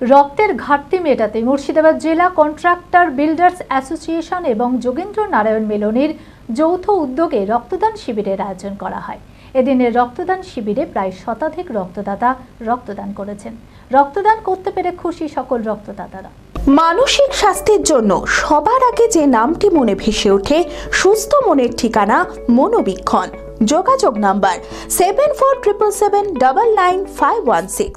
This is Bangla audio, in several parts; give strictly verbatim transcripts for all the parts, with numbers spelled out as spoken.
রক্তের ঘাটতি মেটাতে মুর্শিদাবাদ জেলা কন্ট্রাক্টর বিল্ডার্স অ্যাসোসিয়েশন এবং যোগেন্দ্র নারায়ণ মিলনের যৌথ উদ্যোগে রক্তদান শিবিরের আয়োজন করা হয়। এদিনের রক্তদান শিবিরে প্রায় শতাধিক রক্তদাতা রক্তদান করেছেন। রক্তদান করতে পেরে খুশি সকল রক্তদাতারা। মানসিক স্বাস্থ্যের জন্য সবার আগে যে নামটি মনে ভেসে ওঠে, সুস্থ মনের ঠিকানা মনোবীক্ষণ। যোগাযোগ number seven four triple seven double nine five one six.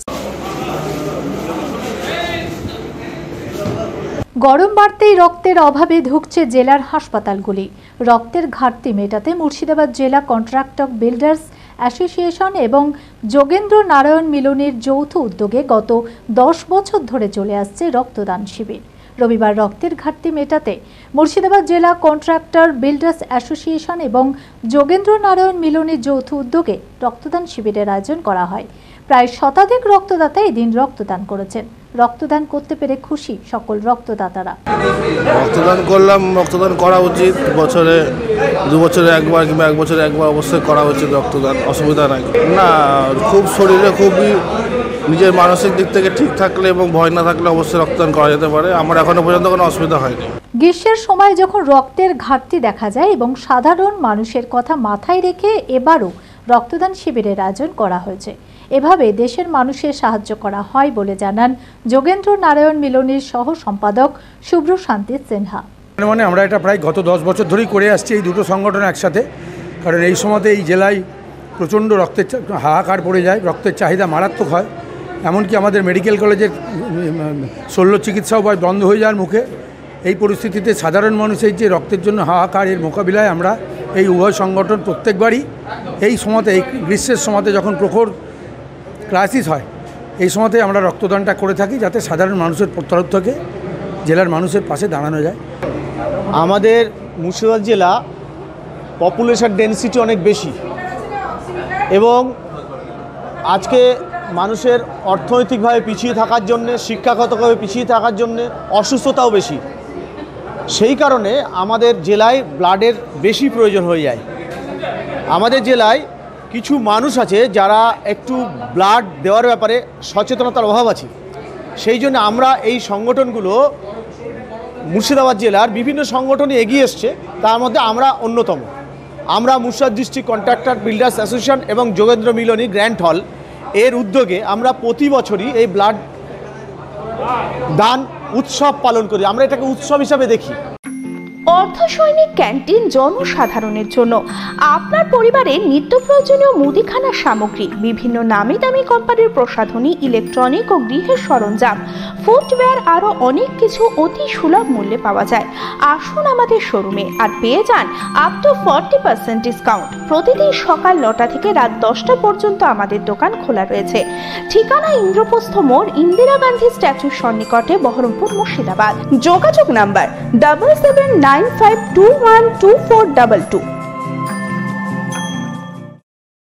গরম বাড়তেই রক্তের অভাবে ধুঁকছে জেলার হাসপাতালগুলি। রক্তের ঘাটতি মেটাতে মুর্শিদাবাদ জেলা কন্ট্রাক্টর বিল্ডার্স অ্যাসোসিয়েশন এবং যোগেন্দ্র নারায়ণ মিলনের যৌথ উদ্যোগে গত দশ বছর ধরে চলে আসছে রক্তদান শিবির। রবিবার রক্তের ঘাটতি মেটাতে মুর্শিদাবাদ জেলা কন্ট্রাক্টর বিল্ডার্স অ্যাসোসিয়েশন এবং যোগেন্দ্র নারায়ণ মিলনের যৌথ উদ্যোগে রক্তদান শিবিরের আয়োজন করা হয়। প্রায় শতাধিক রক্তদাতা এদিন রক্তদান করেছেন। রক্তদান করতে পেরে খুশি সকল রক্তদাতারা। রক্তদান করলাম, রক্তদান করা উচিত। বছরে দু বছরে একবার কিংবা এক বছরে একবার অবশ্যই করা উচিত রক্তদান, অসুবিধা নাই। না, খুব শরীরে খুবই নিজের মানসিক দিক থেকে ঠিক থাকলে এবং ভয় না থাকলে অবশ্যই রক্তদান করা যেতে পারে। আমার এখনো পর্যন্ত কোনো অসুবিধা হয়নি। গ্রীষ্মের সময় যখন রক্তের ঘাটতি দেখা যায় এবং সাধারণ মানুষের কথা মাথায় রেখে এবারও রক্তদান শিবিরের আয়োজন করা হয়েছে। এভাবে দেশের মানুষের সাহায্য করা হয় বলে জানান যোগেন্দ্র নারায়ণ মিলনের সহ সম্পাদক শুভ্র শান্তি সিনহা। মানে আমরা এটা প্রায় গত দশ বছর ধরেই করে আসছি এই দুটো সংগঠন একসাথে, কারণ এই সময়তে এই জেলায় প্রচণ্ড রক্তের হাহাকার পড়ে যায়, রক্তের চাহিদা মারাত্মক হয়। এমনকি আমাদের মেডিকেল কলেজের শল্য চিকিৎসাও বন্ধ হয়ে যাওয়ার মুখে। এই পরিস্থিতিতে সাধারণ মানুষের যে রক্তের জন্য হাহাকার, এর মোকাবিলায় আমরা এই উভয় সংগঠন প্রত্যেকবারই এই সময়তে, এই গ্রীষ্মের সময়তে যখন প্রখর ক্রাইসিস হয়, এই সময়তে আমরা রক্তদানটা করে থাকি যাতে সাধারণ মানুষের তরফ থেকে জেলার মানুষের পাশে দাঁড়ানো যায়। আমাদের মুর্শিদাবাদ জেলা পপুলেশন ডেনসিটি অনেক বেশি এবং আজকে মানুষের অর্থনৈতিকভাবে পিছিয়ে থাকার জন্যে, শিক্ষাগতভাবে পিছিয়ে থাকার জন্যে অসুস্থতাও বেশি। সেই কারণে আমাদের জেলায় ব্লাডের বেশি প্রয়োজন হয়ে যায়। আমাদের জেলায় কিছু মানুষ আছে যারা একটু ব্লাড দেওয়ার ব্যাপারে সচেতনতার অভাব আছে। সেই জন্য আমরা এই সংগঠনগুলো মুর্শিদাবাদ জেলার বিভিন্ন সংগঠনে এগিয়ে এসছে, তার মধ্যে আমরা অন্যতম। আমরা Murshidabad district contractor builders association এবং যোগেন্দ্র মিলনী গ্র্যান্ড হল এর উদ্যোগে আমরা প্রতি বছরই এই ব্লাড দান উৎসব পালন করি। আমরা এটাকে উৎসব হিসাবে দেখি। অর্ধসৈনিক ক্যান্টিন জনসাধারণের জন্য আপনার পরিবারের নিত্য প্রয়োজনীয় মুদিখানার সামগ্রী, বিভিন্ন নামি দামি কোম্পানির প্রসাধনী, ইলেকট্রনিক ও গৃহের সরঞ্জাম, ফুটওয়্যার, আরও অনেক কিছু অতি সুলভ মূল্যে পাওয়া যায়। আসুন আমাদের শোরুমে আর পেয়ে যান up to forty percent discount. প্রতিদিন সকাল নটা থেকে রাত দশটা পর্যন্ত আমাদের দোকান খোলা রয়েছে। ঠিকানা ইন্দ্রপ্রস্থ মোড়, ইন্দিরা গান্ধী স্ট্যাচুর সন্নিকটে, বহরমপুর, মুর্শিদাবাদ। যোগাযোগ number double seven nine five two one two four double two.